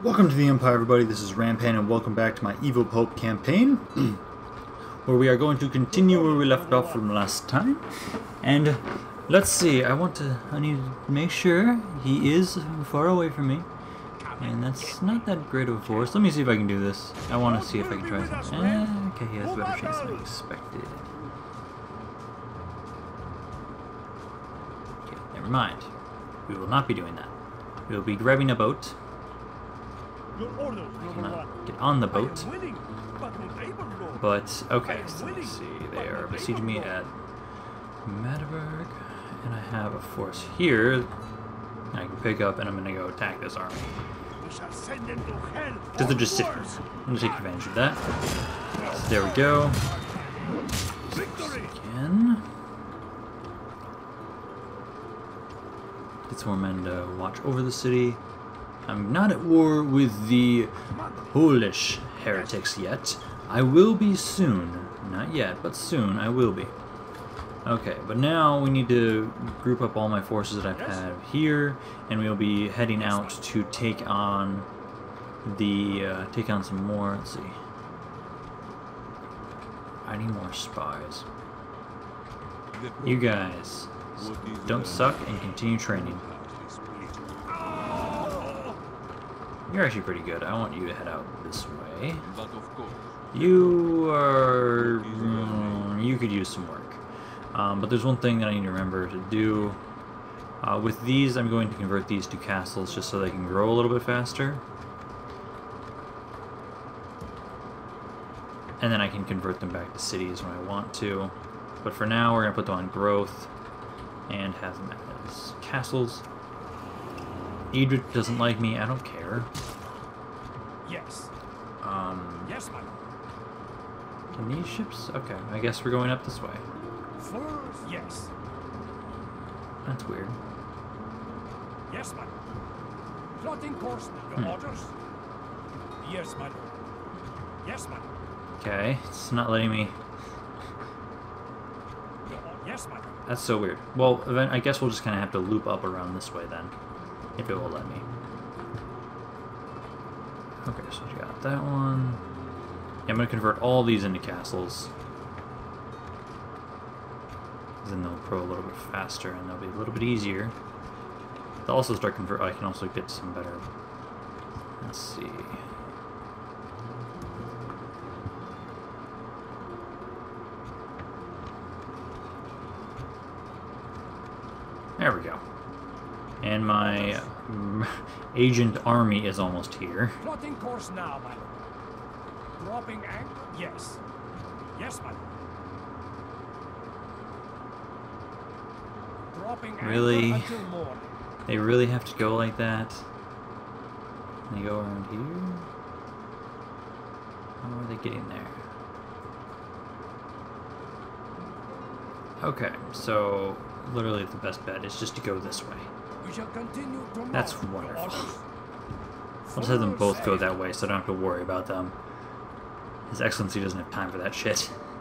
Welcome to the Empire, everybody. This is Rampan, and welcome back to my Evil Pope campaign, where we are going to continue where we left off from last time. And let's see. I need to make sure he is far away from me, and that's not that great of a force. Let me see if I can do this. I want to see if I can try something. Okay, he has a better chance than I expected. Okay, never mind. We will not be doing that. We will be grabbing a boat. I cannot get on the boat. But, okay, so let's see. They are besieging me at Magdeburg, and I have a force here I can pick up, and I'm going to go attack this army. Because they're just sitting. I'm going to take advantage of that. So there we go. Again. Get some more men to watch over the city. I'm not at war with the Polish heretics yet. I will be soon. Not yet, but soon I will be. Okay, but now we need to group up all my forces that I have here, and we'll be heading out to take on the take on some more. Let's see. I need more spies. You guys don't suck and continue training. You're actually pretty good. I want you to head out this way. You are... you could use some work. But there's one thing that I need to remember to do. With these, I'm going to convert these to castles just so they can grow a little bit faster. And then I can convert them back to cities when I want to. But for now, we're going to put them on growth and have them as castles. Egypt doesn't like me. I don't care. Yes. Yes, madam. Can these ships? Okay, I guess we're going up this way. First, yes. That's weird. Yes, madam. Plotting course. Your orders. Yes, madam. Yes, madam. Okay, it's not letting me. Yes, madam. That's so weird. Well, I guess we'll just kind of have to loop up around this way then, if it will let me. Okay, so you got that one. Yeah, I'm going to convert all these into castles. Then they'll grow a little bit faster and they'll be a little bit easier. They'll also start convert. I can also get some better. Let's see. There we go. And my agent army is almost here. Plotting course now, madam. Dropping anchor? Yes. Yes, madam. Dropping anchor Really? until morning. They really have to go like that? They go around here? How are they getting there? Okay, so literally the best bet is just to go this way. We shall continue tomorrow. That's wonderful. I'll just have them both go that way so I don't have to worry about them. His Excellency doesn't have time for that shit.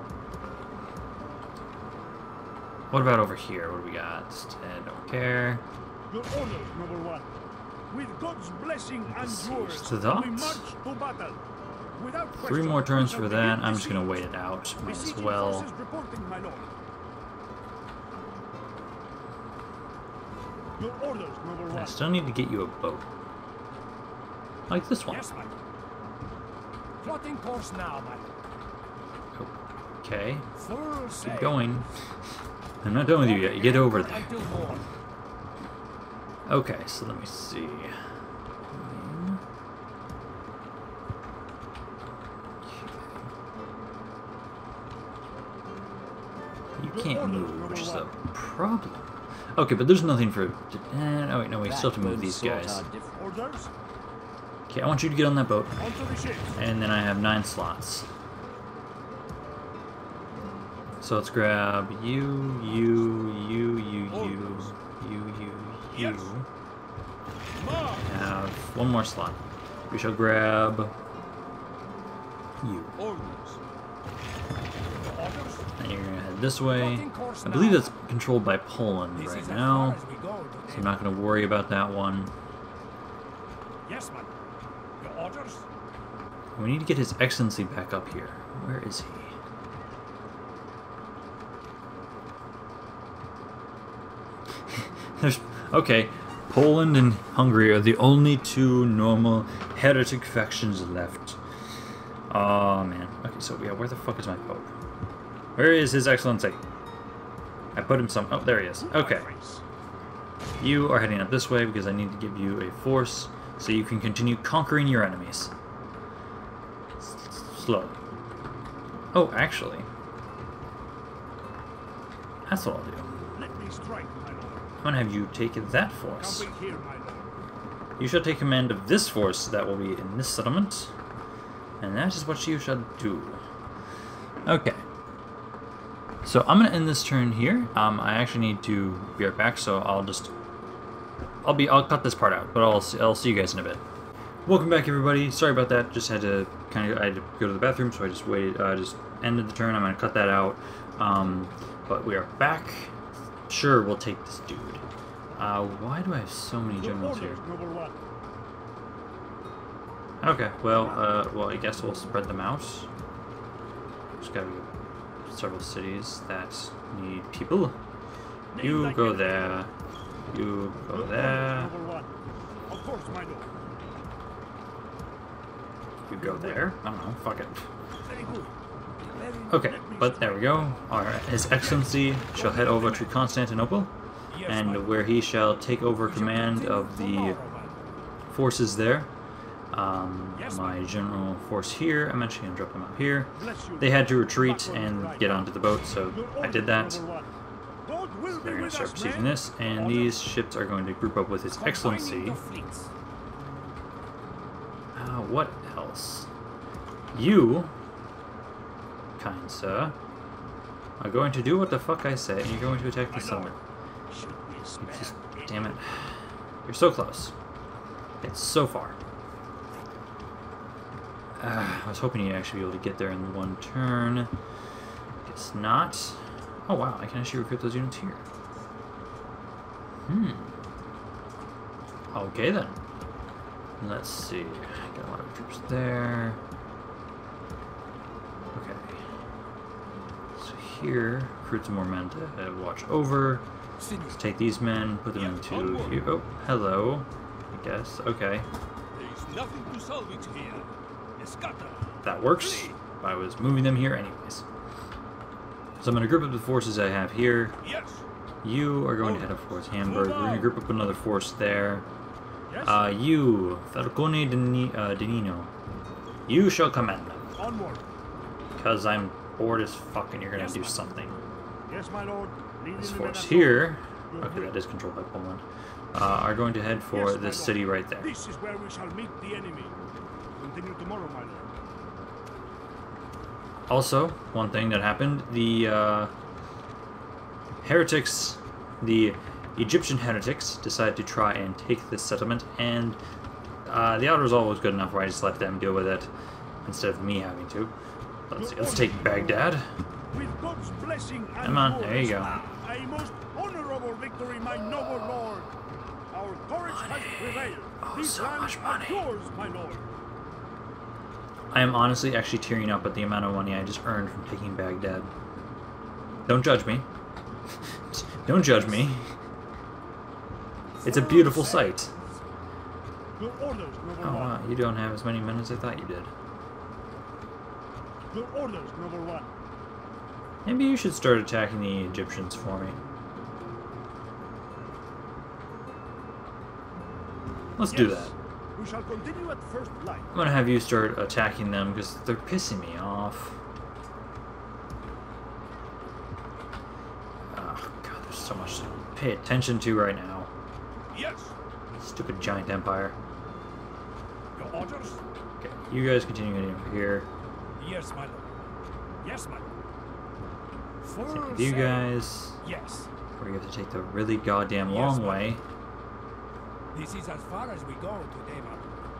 What about over here? What do we got? I don't care. Your orders, number one. With God's blessing and yours, So that? we march to battle. Without 3 question, more turns we for shall that. begin I'm the just gonna siege. wait it out. Might as Besieging well. forces reporting, my lord. Your orders, number I one. still need to get you a boat. Like this one. Yes, madam. Plotting course now, madam. Okay. Full sail. Keep going. I'm not done with you yet. You get over there. Until morning. Okay, so let me see. You can't move, which is a problem. Okay, but there's nothing for... oh wait, no, we still have to move these guys. Orders. Okay, I want you to get on that boat. Onto the ships. And then I have 9 slots. So let's grab you. Yes. March. Have 1 more slot. We shall grab you. Orders. Orders. And you're gonna head this way. I believe that's controlled by Poland right now, so I'm not gonna worry about that one. Yes, madam. Your orders? We need to get His Excellency back up here. Where is he? Okay, Poland and Hungary are the only two normal heretic factions left. Oh man. Okay, so yeah, where the fuck is my Pope? Where is His Excellency? I put him some. Oh, there he is. Okay. You are heading up this way because I need to give you a force so you can continue conquering your enemies. Slow. Oh, actually. That's what I'll do. Let me strike, my lord. I'm gonna have you take that force. Come here, my lord. You shall take command of this force that will be in this settlement. And that is what you shall do. Okay. So I'm gonna end this turn here. I actually need to be right back, so I'll cut this part out, but I'll see you guys in a bit. Welcome back, everybody. Sorry about that. Just had to I had to go to the bathroom, so I just waited. Just ended the turn. I'm gonna cut that out. But we are back. Sure, we'll take this dude. Why do I have so many generals here? Okay, well, I guess we'll spread them out. There's gotta be several cities that need people. You go there. You go there. Of course, my lord. You go there. I don't know. Fuck it. Very good. Okay, but there we go. Alright, His Excellency shall head over to Constantinople, and where he shall take over command of the forces there. My general force here, I'm actually going to drop them out here. They had to retreat and get onto the boat, so I did that. So they're going to start besieging this, and these ships are going to group up with His Excellency. What else? You, kind sir, are going to do what the fuck I say, and you're going to attack the settlement. Damn it. You're so close. It's so far. I was hoping you'd actually be able to get there in one turn. Guess not. Oh wow, I can actually recruit those units here. Okay then. Let's see. Got a lot of troops there. Okay. So here, recruit some more men to watch over. Let's take these men, put them into here. Oh, hello. I guess. Okay. There's nothing to salvage here. That works. I was moving them here anyways. So I'm going to group up the forces I have here. Yes. You are going to head up towards Hamburg. We're going to group up another force there. You, Falcone Denino, you shall command them. Onward. Because I'm bored as fuck and you're going to do something. Yes, my lord. This force here, okay, that is controlled by Poland, are going to head for this city right there. This is where we shall meet the enemy. Continue tomorrow, my lord. Also, one thing that happened, the heretics, the Egyptian heretics, decided to try and take this settlement, and the outer resolve was good enough where I just let them deal with it instead of me having to. Let's see, let's take Baghdad. With God's blessing and Come on, there you go. A most honorable victory, my noble lord. Our courage has prevailed. Oh, These so lands much are money. yours, my lord. I am honestly actually tearing up at the amount of money I just earned from taking Baghdad. Don't judge me. Don't judge me. It's a beautiful sight. Your orders, noble Oh one. wow, you don't have as many men as I thought you did. Your orders, noble one. Maybe you should start attacking the Egyptians for me. Let's do that. We shall continue at first light. I'm gonna have you start attacking them because they're pissing me off. Oh god, there's so much to pay attention to right now. Yes. Stupid giant empire. Your orders? Okay, you guys continue getting over here. Yes, my lord. Yes, my lord. Take with you guys. Yes. Or you have to take the really goddamn long way. This is as far as we go today, my lord.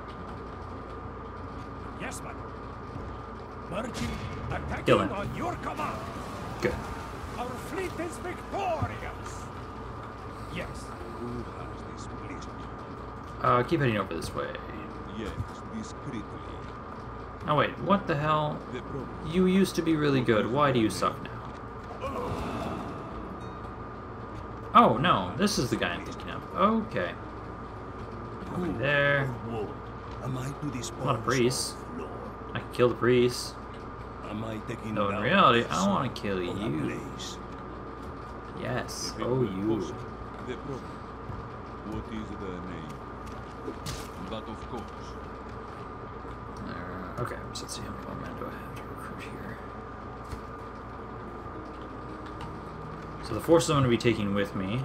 Yes, my lord. Marching, attacking Kill him. on your command. Good. Our fleet is victorious. Yes. Who has this pleasure? Keep heading over this way. Yes, discreetly. Oh wait, what the hell? The problem. You used to be really good. Why do you suck now? Oh no, this is the guy I'm thinking of. Okay. Over there. Am I to dispose Not a priest. of, Lord? I can kill the priest. Am I taking No, in down reality, the I want to sun kill of a you. blaze? Yes. If it Oh, were you. possible, the problem. What is the name? But of course. Okay, so let's see how many more men do I have to recruit here. So the forces I'm going to be taking with me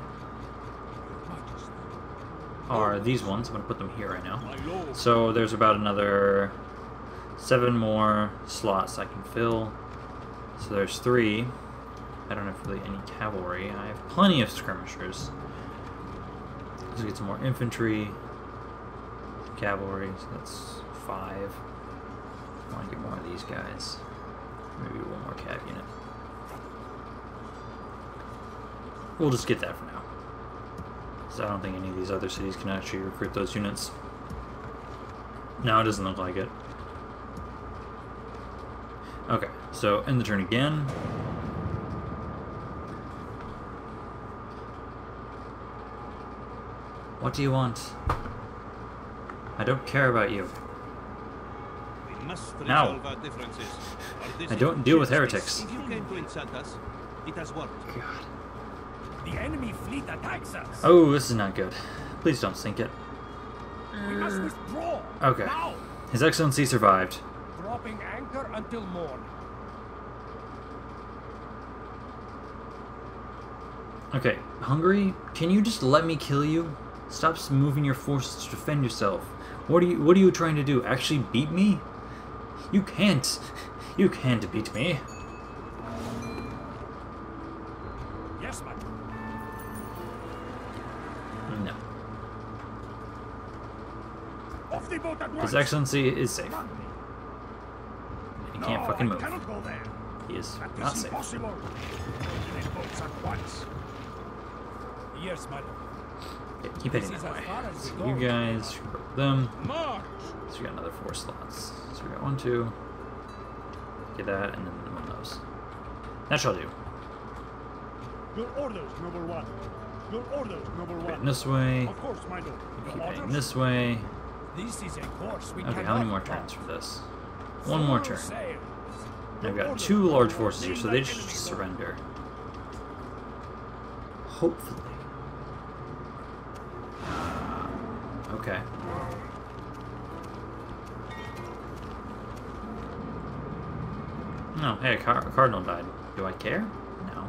are these ones. I'm going to put them here right now. So there's about another 7 more slots I can fill. So there's 3. I don't have really any cavalry. I have plenty of skirmishers. Let's get some more infantry, cavalry. So that's 5. I want to get more of these guys. Maybe one more cav unit. We'll just get that for now. So I don't think any of these other cities can actually recruit those units. No, it doesn't look like it. Okay, so end the turn again. What do you want? I don't care about you. We must Now. resolve our differences. I don't deal with heretics. If you came to insult us, it has worked. God. The enemy fleet attacks us. Oh, this is not good. Please don't sink it. We must withdraw. Okay. Now. His Excellency survived. Dropping anchor until morn. Okay, Hungary, can you just let me kill you? Stop moving your forces to defend yourself. What are you trying to do? Actually beat me? You can't. You can't beat me. Yes, madam. No. Off the boat at once! His Excellency is safe. He can't fucking I move. cannot go there. He is That not is safe. impossible. Off the boats at once. Yes, madam. Okay, keep heading This that is as way. far as So we you go. guys, you broke them. March! So we got another 4 slots. So we got 1, 2. Get that, and then one of those. That shall do. Your orders, noble one. Your orders, noble Heading one. this way. Of course, my lord. Your Keep heading orders? this way. This is a course we Okay, cannot how many more cross. turns for this? One more turn. Sail. I've got 2 large forces here, so they just surrender. Hopefully. Okay. No, hey, a cardinal died. Do I care? No.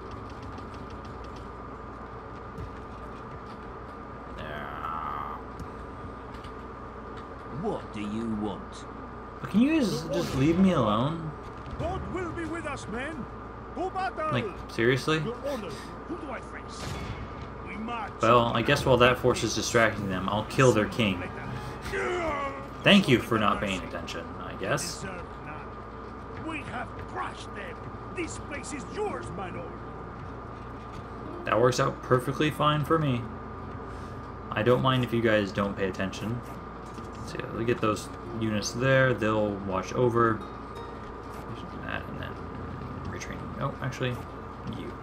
What do you want? But can you guys just leave me alone? God will be with us, men. To battle. Like, seriously? Your orders. Who do I face? We march. Well, I guess while that force is distracting them, I'll kill their king. Thank you for not paying attention, I guess. Deserve none. We have crushed them. This place is yours, my lord. That works out perfectly fine for me. I don't mind if you guys don't pay attention. So yeah, we get those units there, they'll watch over that, and then retraining. Oh, actually, you.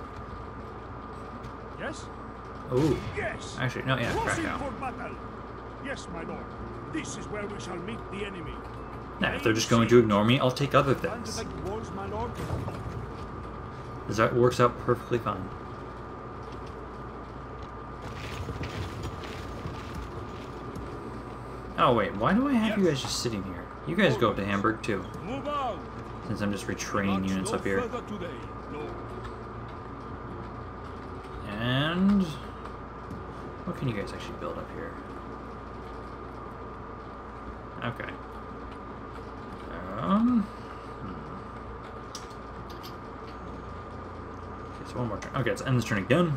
Yes? Oh, Yes. actually, no, yeah, Crossing Krakow. for battle. Yes, my lord. This is where we shall meet the enemy. Now, if they're just going to ignore me, I'll take other Time to things. take walls, my lord. That works out perfectly fine. Oh wait, why do I have you guys just sitting here? You guys go up to Hamburg too, Move out! since I'm just retraining March units no up here. further today, Lord. And what can you guys actually build up here? Okay. Okay, so one more turn. Okay, let's end this turn again.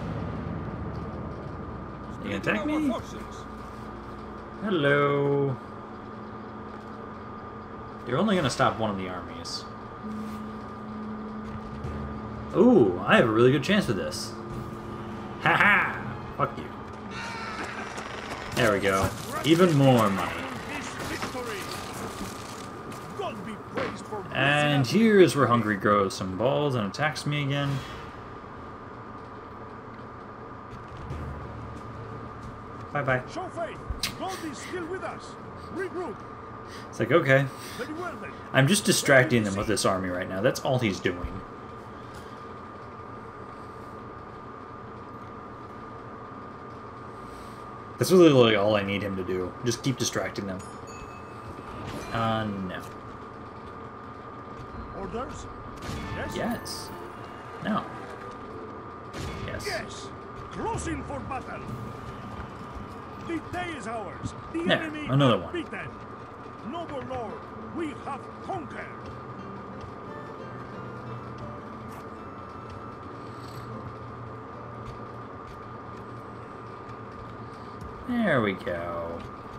You gonna attack Splitting me? our forces. Hello. You're only gonna stop one of the armies. Ooh, I have a really good chance with this. Haha! Fuck you. There we go. Even more money. This victory. God be praised for And here is where Hungary grows some balls and attacks me again. Bye-bye. Show faith. God is still with us. Regroup. It's like, okay. Very well then. I'm just distracting them with this army right now. That's all he's doing. That's really like all I need him to do. Just keep distracting them. No. Orders? Yes. Yes. No. Yes. Yes. Closing for battle. The day is ours. The There, enemy another is one. beaten. Noble Lord, we have conquered. There we go.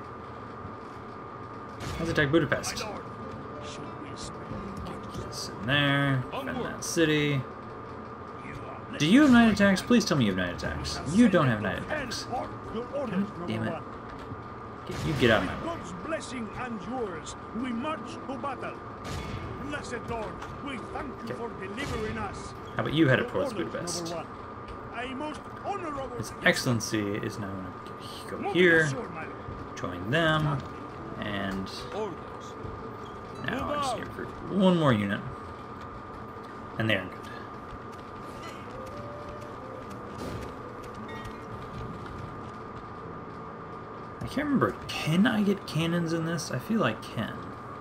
Let's attack My Budapest. lord, should we spare? This in there. Defend that city. You are Do you have night attacks? Please tell me you have night attacks. You don't have night attacks. Your orders, Damn number it. one. You get out of my way. God's blessing and yours, we march to battle. Blessed Lord, we thank you for delivering us. How about you head up Your towards orders, Budapest? number one. A most honorable. His Excellency is now going to go Moving here, ashore, my lord. join them, and Orders. now I just need to recruit one more unit. And they're good. I can't remember. Can I get cannons in this? I feel I can.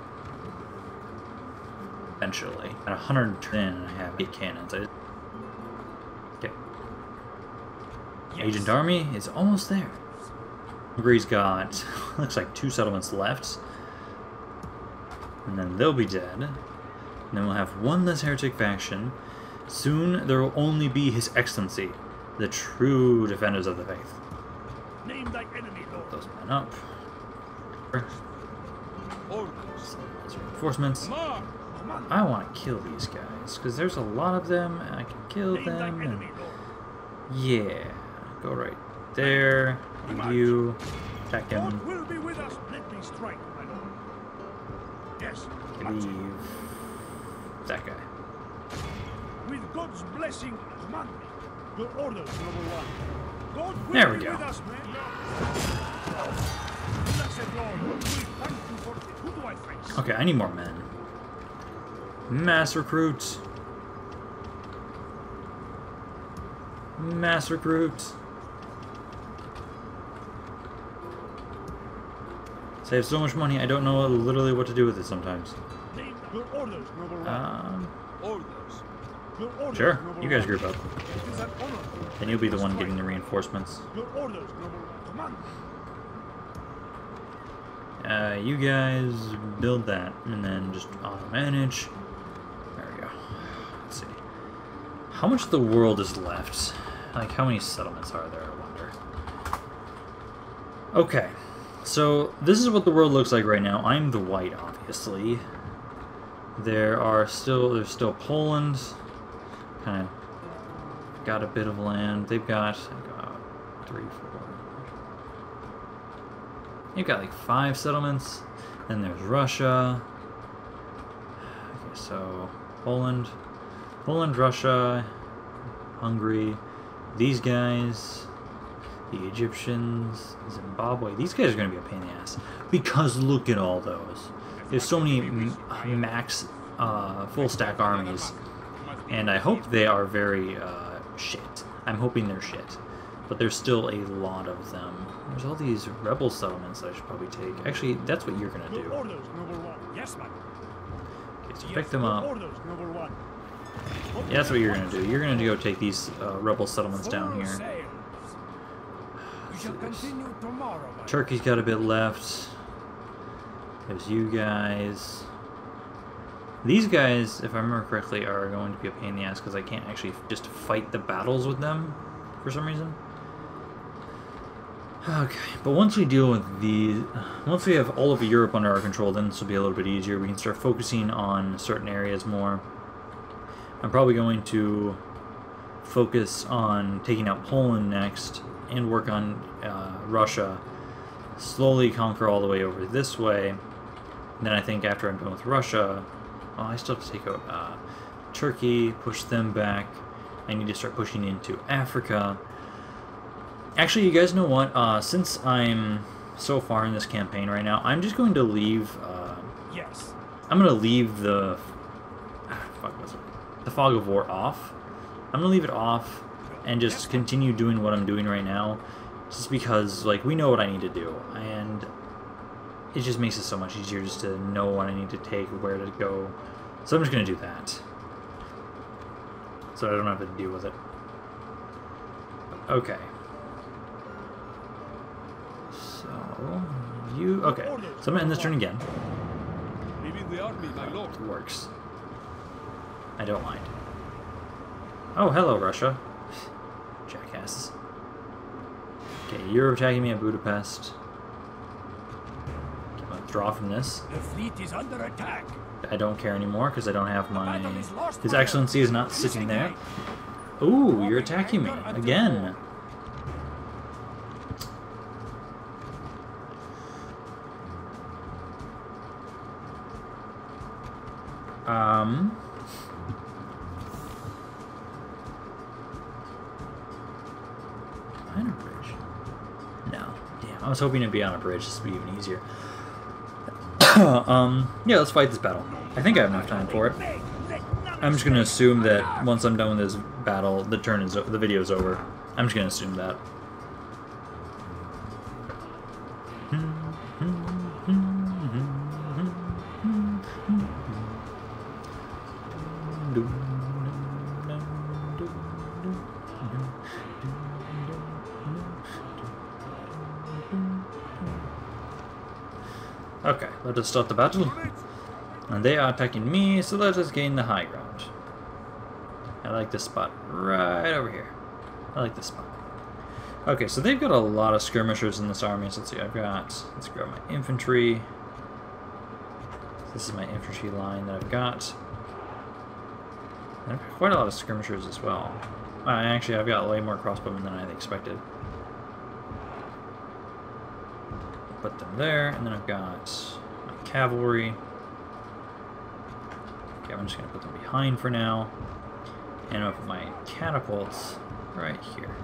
Eventually. At 110, I have 8 cannons. Okay. Agent Army is almost there. Hungary's got, looks like 2 settlements left. And then they'll be dead. And then we'll have one less heretic faction. Soon there will only be His Excellency, the true defenders of the faith. Name thy enemy, Lord. Those men up. Orders. Reinforcements. March. Command. I want to kill these guys, because there's a lot of them, and I can kill Name thy them. And enemy, Lord. yeah. Go right there. And you. Attack him. God will be with us. Let me strike, my lord. Yes. Leave that guy. With God's blessing, command me. Your orders, number one. God will There we be go. with us, man. Blessed Lord, we thank you for who do I face? Okay, I need more men. Mass recruit. Mass recruit. Save so much money, I don't know literally what to do with it sometimes. Name your orders, number one. Orders. Your orders, Sure, number you guys one. group up. It is an honor. Then you'll be the one getting the reinforcements. Your orders, number one. Command. You guys build that, and then just auto-manage. There we go. Let's see. How much of the world is left? Like, how many settlements are there, I wonder? Okay. So, this is what the world looks like right now. I'm the white, obviously. There's still Poland. Kind of got a bit of land. They've got 3, 4. You've got like 5 settlements. Then there's Russia. Okay, so Poland, Russia, Hungary, these guys, the Egyptians, Zimbabwe. These guys are going to be a pain in the ass because look at all those. There's so many max full stack armies, and I hope they are very shit. I'm hoping they're shit, but there's still a lot of them. There's all these rebel settlements that I should probably take. Actually, that's what you're gonna Your do. orders, number one. Yes, madam. Okay, so pick them up. Orders, number one. Yeah, that's what you're gonna do. You're gonna go take these rebel settlements down Full here. sails. We shall continue tomorrow, my Turkey's got a bit left. There's you guys. These guys, if I remember correctly, are going to be a pain in the ass because I can't actually just fight the battles with them for some reason. Okay, but once we deal with these, once we have all of Europe under our control, then this will be a little bit easier. We can start focusing on certain areas more. I'm probably going to focus on taking out Poland next and work on Russia slowly conquer all the way over this way. And then I think after I'm done with Russia, oh, I still have to take out Turkey, push them back. I need to start pushing into Africa. Actually, you guys know what? Since I'm so far in this campaign right now, I'm just going to leave. Yes. I'm going to leave the Fog of War off. I'm going to leave it off and just continue doing what I'm doing right now, just because, like, we know what I need to do, and it just makes it so much easier just to know what I need to take, where to go. So I'm just going to do that, so I don't have to deal with it. Okay. So, you... Okay, so I'm going to end this turn again. Leaving the army, my lord. It works. I don't mind. Oh, hello, Russia. Jackasses. Okay, you're attacking me at Budapest. I'm gonna withdraw from this. The fleet is under attack. I don't care anymore because I don't have my... His Excellency is not sitting there. Ooh, you're attacking me again. On a bridge? No. Damn, I was hoping it'd be on a bridge. This would be even easier. Yeah, let's fight this battle. I think I have enough time for it. I'm just gonna assume that once I'm done with this battle, the video is over. I'm just gonna assume that. Okay, let us start the battle. And they are attacking me, so let us gain the high ground. I like this spot right over here. I like this spot. Okay, so they've got a lot of skirmishers in this army. So let's see, let's grab my infantry. This is my infantry line that I've got. And I've got quite a lot of skirmishers as well. Actually, I've got way more crossbowmen than I expected. Put them there, and then I've got my cavalry. Okay, I'm just going to put them behind for now. And I'll put my catapults right here.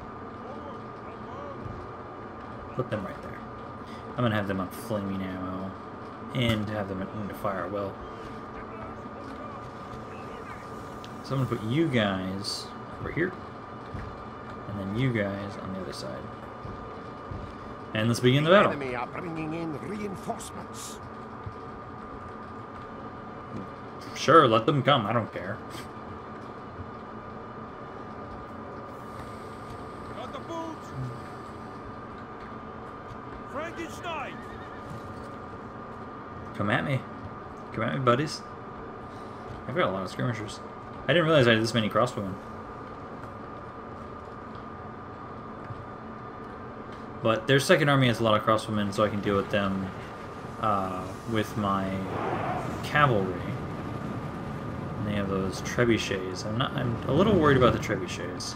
Put them right there. I'm going to have them on flaming ammo and have them into fire well. So I'm going to put you guys over here, and then you guys on the other side. And let's begin the battle. Enemy are bringing in reinforcements. Sure, let them come. I don't care. Got the boots. Frankenstein. Come at me. Come at me, buddies. I've got a lot of skirmishers. I didn't realize I had this many crossbowmen. But their second army has a lot of crossbowmen, so I can deal with them with my cavalry. And they have those trebuchets. I'm a little worried about the trebuchets.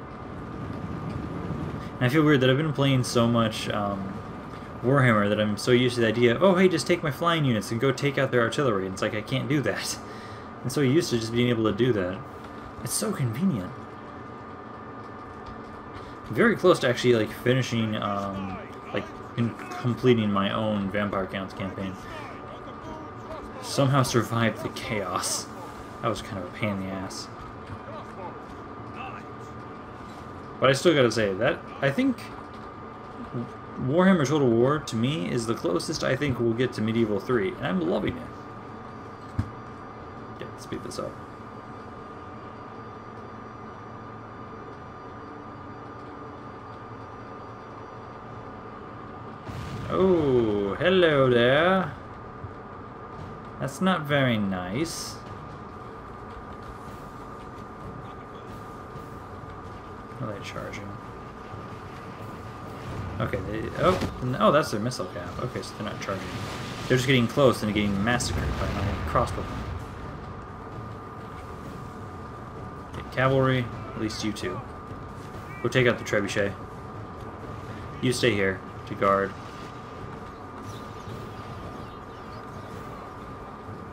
And I feel weird that I've been playing so much Warhammer that I'm so used to the idea of, oh hey, just take my flying units and go take out their artillery. And it's like I can't do that. I'm so used to just being able to do that. It's so convenient. Very close to actually like finishing, completing my own Vampire Counts campaign. Somehow survived the chaos. That was kind of a pain in the ass. But I still gotta say that I think Warhammer Total War to me is the closest I think we'll get to Medieval 3, and I'm loving it. Okay, let's speed this up. Oh, hello there. That's not very nice. Are they charging? Okay, oh, that's their missile cap. Okay, so they're not charging. They're just getting close and getting massacred by my crossbowmen. Okay, cavalry, at least you two. Go take out the trebuchet. You stay here to guard.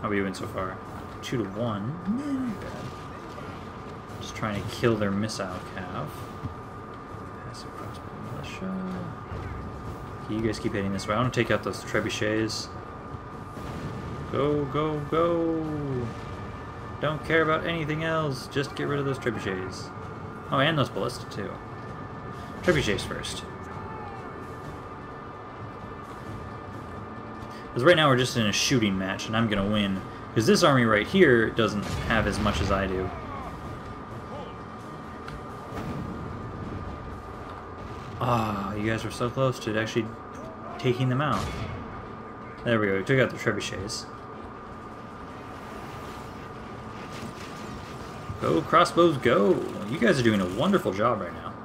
How are we doing so far? 2-1. Not bad. Just trying to kill their missile cav. Passive crossbow militia. Okay, you guys keep hitting this way. I want to take out those trebuchets. Go, go, go! Don't care about anything else. Just get rid of those trebuchets. Oh, and those ballista too. Trebuchets first. Because right now we're just in a shooting match, and I'm gonna win. Because this army right here doesn't have as much as I do. Ah, you guys were so close to actually taking them out. There we go. We took out the trebuchets. Go, crossbows, go! You guys are doing a wonderful job right now.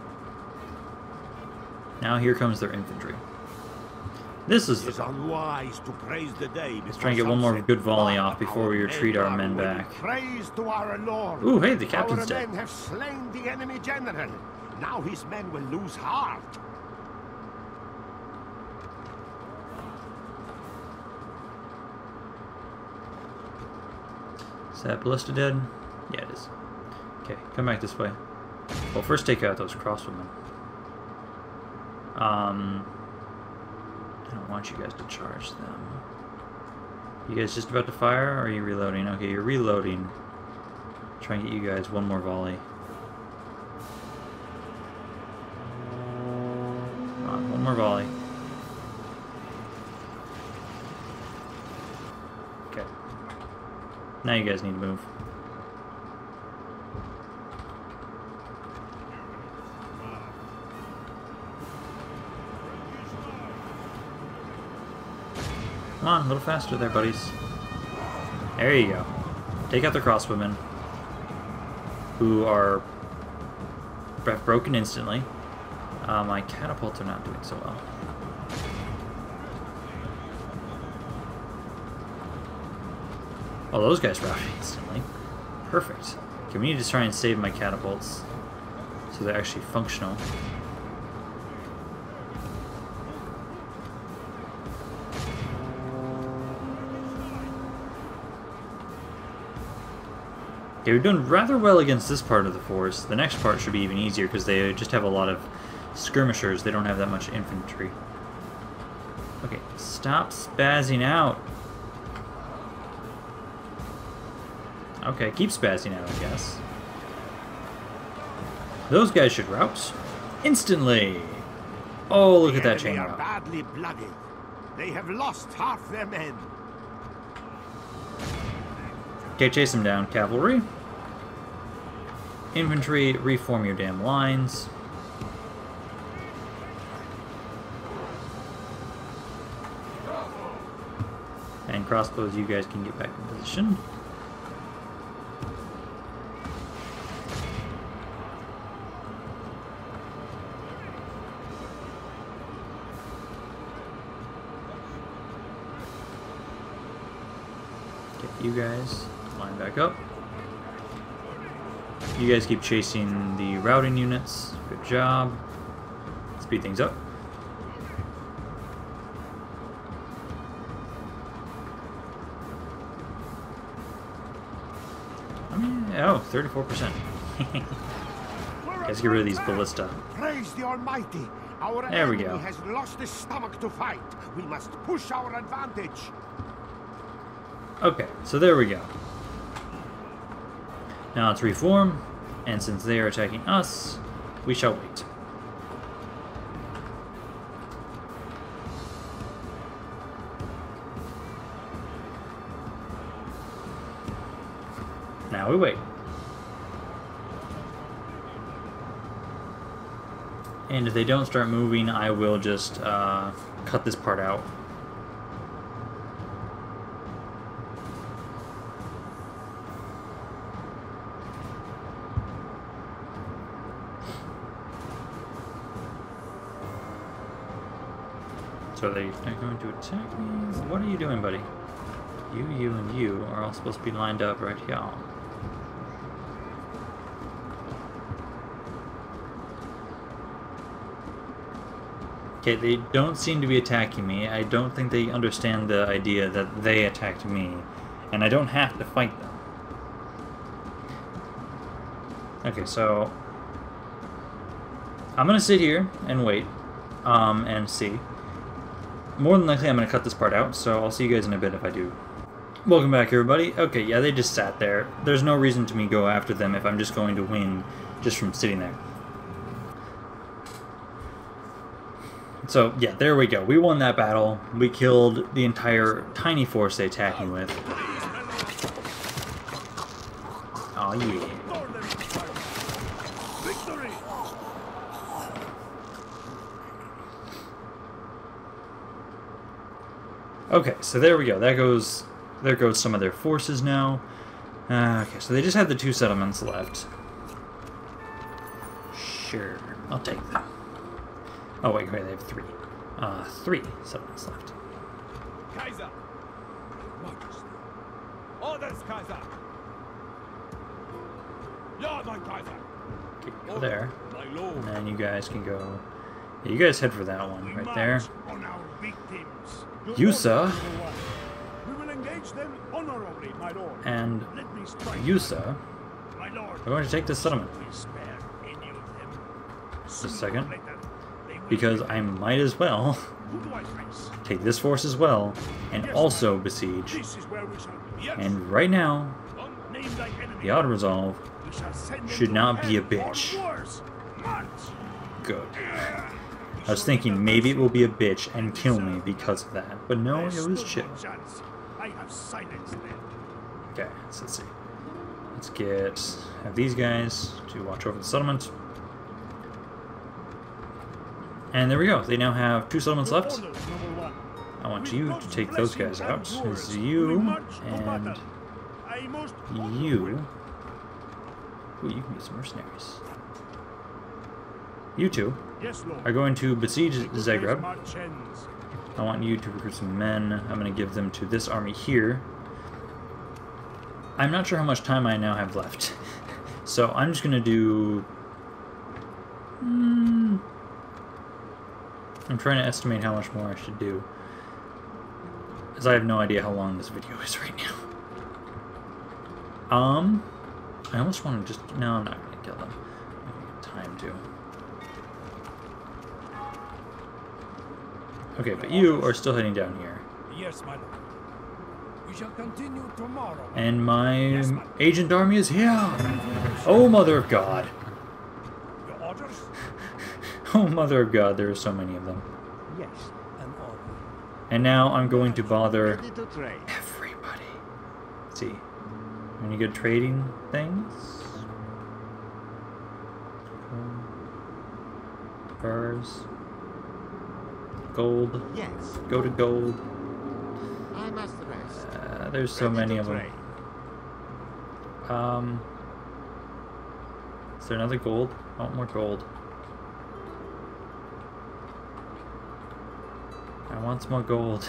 Now here comes their infantry. This is the... unwise to praise the day. Let's try and get one more good volley off before we retreat our men back. Praise to our Lord. Ooh, hey, the captain's our dead. men have slain the enemy general. Now his men will lose heart. Is that ballista dead? Yeah, it is. Okay, come back this way. Well, first take out those crossbowmen. I don't want you guys to charge them. You guys just about to fire, or are you reloading? Okay, you're reloading. Try and get you guys one more volley. Come on, one more volley. Okay. Now you guys need to move. Come on, a little faster there, buddies. There you go. Take out the crossbowmen, who are broken instantly. My catapults are not doing so well. Oh, those guys routed instantly. Perfect. Okay, we need to try and save my catapults so they're actually functional. Okay, we've done rather well against this part of the force. The next part should be even easier because they just have a lot of skirmishers. They don't have that much infantry. Okay, stop spazzing out. Okay, keep spazzing out, I guess. Those guys should rout instantly. Oh, look at that chain rout. They are badly blooded. They have lost half their men. Okay, chase them down, cavalry. Infantry, reform your damn lines. And crossbows, you guys can get back in position. Get you guys line back up. You guys keep chasing the routing units. Good job. Speed things up. Oh, 34%. Let's get rid of these ballista. Praise the Almighty. Our There we enemy go. has lost his stomach to fight. We must push our advantage. Okay, so there we go. Now let's reform, and since they are attacking us, we shall wait. Now we wait. And if they don't start moving, I will just cut this part out. So they are going to attack me. What are you doing, buddy? You, and you are all supposed to be lined up right here. Okay, they don't seem to be attacking me. I don't think they understand the idea that they attacked me And I don't have to fight them. Okay, so I'm gonna sit here and wait, and see. More than likely I'm gonna cut this part out, so I'll see you guys in a bit if I do. Welcome back, everybody. Okay, yeah, they just sat there. There's no reason to me go after them if I'm just going to win just from sitting there. So, yeah, there we go. We won that battle. We killed the entire tiny force they attacked me with. Oh yeah. Okay, so there we go. There goes some of their forces now. Okay, so they just have the 2 settlements left. Sure, I'll take them. Oh wait, they have 3. 3 settlements left. Kaiser! Majesty. Orders, Kaiser! Ja, mein Kaiser! Okay, go there. My lord. And then you guys can go... Yeah, you guys head for that one right there. On our victims. You, sir. We will engage them honorably, my lord. And Let me strike. you, sir, My lord. are going to take this settlement. We spare any of them. Just a second. Sooner or later, they will Because be- I might as well Who do I face? take this force as well, and also besiege. This is where we shall be. Yes. And right now, Name thy enemy. the auto resolve We shall send them should to not be a hell or bitch. worse. March. Good. I was thinking maybe it will be a bitch and kill me because of that, but no, it was chill. I have silenced them. Okay, so let's see. Let's have these guys to watch over the settlement. And there we go. They now have 2 settlements left. Orders, number 1. I want you to take those guys out. It's you and you. Ooh, you can get some mercenaries. You 2 Yes, Lord. are going to besiege Zagreb. March ends. I want you to recruit some men. I'm going to give them to this army here. I'm not sure how much time I now have left. So I'm just going to do... I'm trying to estimate how much more I should do. Because I have no idea how long this video is right now. I almost want to just... No, I'm not going to kill them. I don't have time to. Okay, but you are still heading down here. Yes, my lord. We shall continue tomorrow. And my agent army is here! Oh, Mother of God! Your orders? Oh, Mother of God, there are so many of them. Yes, an order. And now I'm going to bother Ready to trade. everybody. Let's see. Any good trading things? Furs. Gold. Yes. Go to gold. I must rest. There's so many of them. Is there another gold? I want more gold. I want some more gold.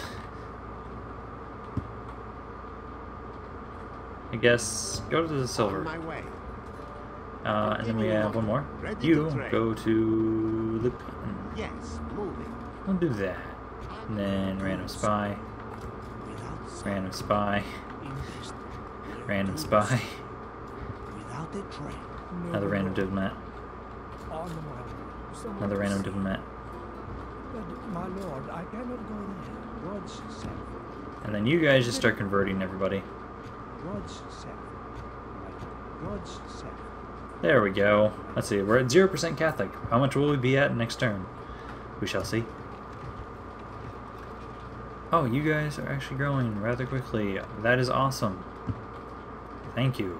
I guess go to the silver. My way. And then we have one more. Ready You to trade. go to the cotton. Yes, moving. I'll do that. And then random spy. Without Random spy. invest. Random spy. Without a trade. Another random diplomat. On the morrow. Another random diplomat. But, my lord, I cannot go there. God's self. And then you guys just start converting everybody. God's self. God's self. There we go. Let's see, we're at 0% Catholic. How much will we be at next turn? We shall see. Oh, you guys are actually growing rather quickly. That is awesome. Thank you.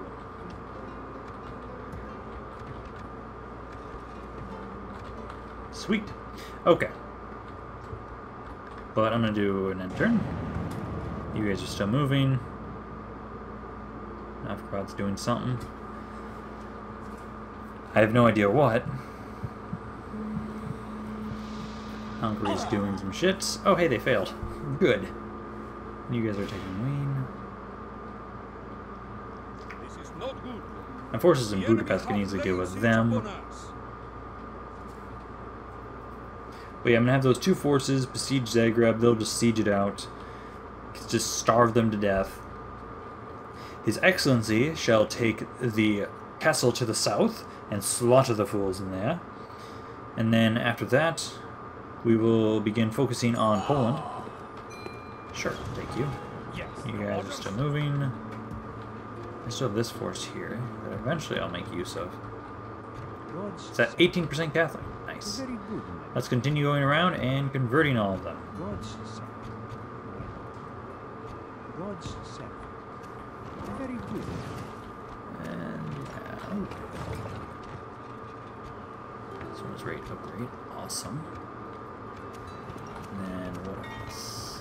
Sweet. Okay. But I'm going to do an end turn. You guys are still moving. Novgorod's doing something. I have no idea what. Hungary's doing some shits. Oh, hey, they failed. Good. You guys are taking Wayne. This is not good. My forces in The enemy Budapest can easily deal with outlays them. upon us. But yeah, I'm gonna have those 2 forces besiege Zagreb. They'll just siege it out. Just starve them to death. His Excellency shall take the castle to the south and slaughter the fools in there. And then after that, we will begin focusing on Poland. Sure, thank you. Yes. You guys are still moving. I still have this force here that eventually I'll make use of. It's at 18% Catholic. Nice. Very good, man. Let's continue going around and converting all of them. God's son. God's son. Very good. And yeah. This one's rate upgrade. Awesome. And then what else?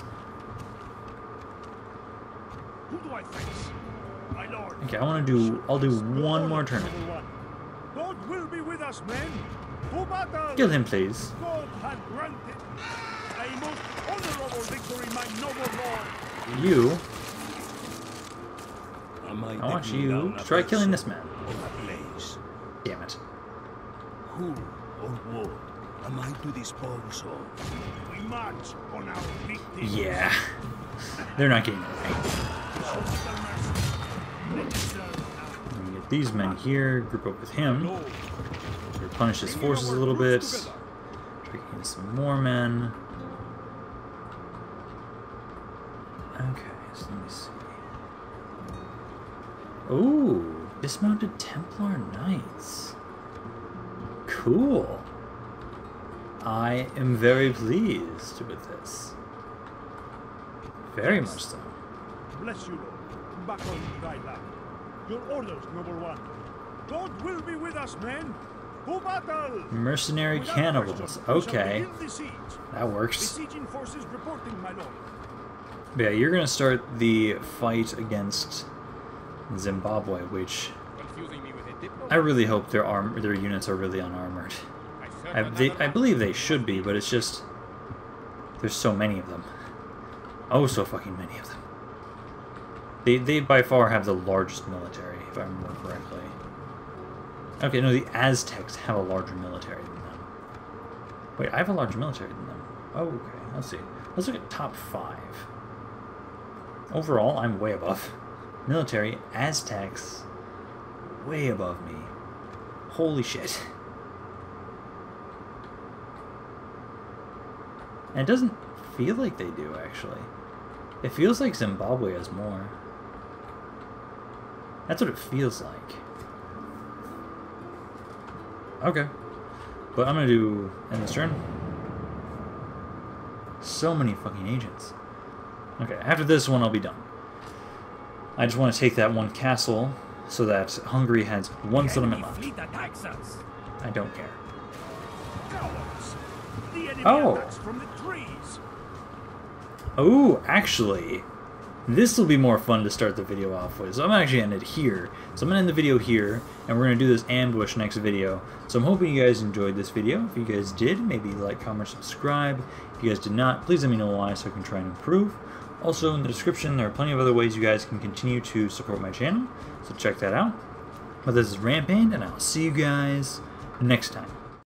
Who do I face? My lord. Okay, I'll do one more turn. God will be with us, men. To battle. Kill him, please. God had granted a most honorable victory, my noble lord. You. Am I want you to try killing this man. Damn it. Who or what am I to dispose of? We march on our victims. Yeah. They're not getting away. Let me get these men here, group up with him. Replenish his forces a little bit. Try getting some more men. Okay, so let me see. Ooh, dismounted Templar Knights. Cool. I am very pleased with this. Very much so. Bless you, Lord. Back on thy land. Your orders, noble one. God will be with us, men. To battle. Mercenary Without cannibals. question, we shall Okay. begin the siege. That works. Besieging forces reporting, my lord. But yeah, you're gonna start the fight against Zimbabwe, which Confusing me with a diplomat? I really hope their units are really unarmored. I believe they should be, but it's just there's so many of them. Oh, so fucking many of them. They by far have the largest military, if I remember correctly. Okay, no, the Aztecs have a larger military than them. Wait, I have a larger military than them. Oh, okay, let's see. Let's look at top 5. Overall, I'm way above. Military, Aztecs, way above me. Holy shit. And it doesn't feel like they do, actually. It feels like Zimbabwe has more. That's what it feels like. Okay. But I'm gonna end this turn. So many fucking agents. Okay, after this one I'll be done. I just want to take that one castle so that Hungary has one settlement left. Fleet attacks us. I don't care. Cowards. The enemy Oh. attacks from the trees. Oh, actually, this will be more fun to start the video off with. So I'm actually going to end it here. So I'm going to end the video here, and we're going to do this ambush next video. So I'm hoping you guys enjoyed this video. If you guys did, maybe like, comment, subscribe. If you guys did not, please let me know why so I can try and improve. Also, in the description, there are plenty of other ways you guys can continue to support my channel. So check that out. But this is Rampant, and I'll see you guys next time.